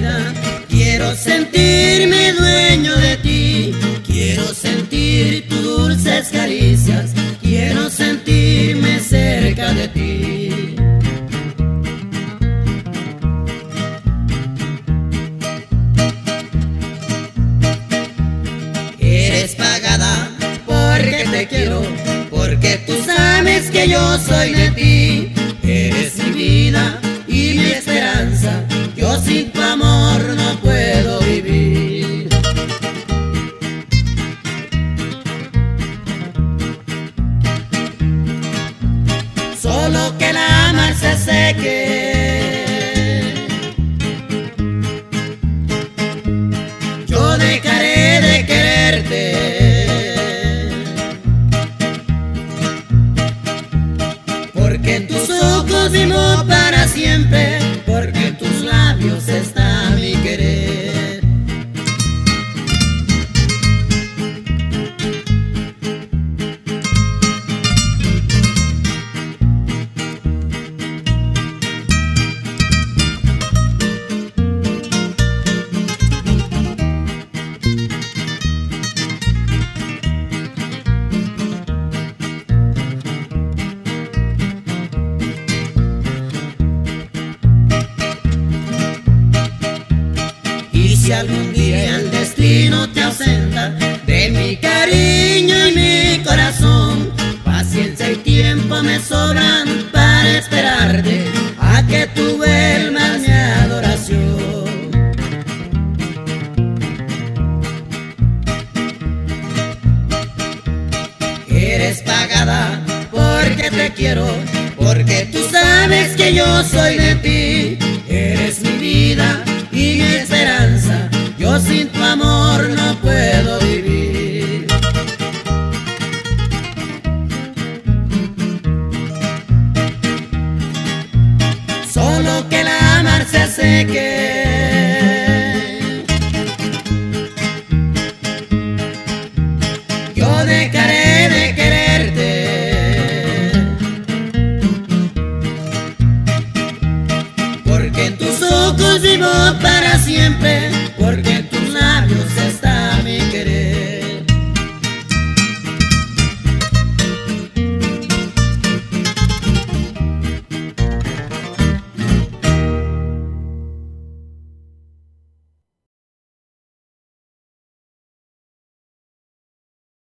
vida. Quiero sentirme dueño de ti, quiero sentir tus dulces caricias, quiero sentirme cerca de ti. Eres pagada porque te quiero, porque tú sabes que yo soy de ti. Eres mi vida y mi esperanza, yo sin tu amor no puedo vivir. Solo que la amar se seque, yo dejaré de quererte. Porque en tus ojos vivo para siempre, porque en tus labios está mi querer. Si algún día el destino te ausenta de mi cariño y mi corazón, paciencia y tiempo me sobran para esperarte a que tú vuelvas mi adoración. Eres pagada porque te quiero, porque tú sabes que yo soy de ti. Eres mi vida y mi esperanza, yo sin tu amor no puedo vivir. Solo que la amar se seque,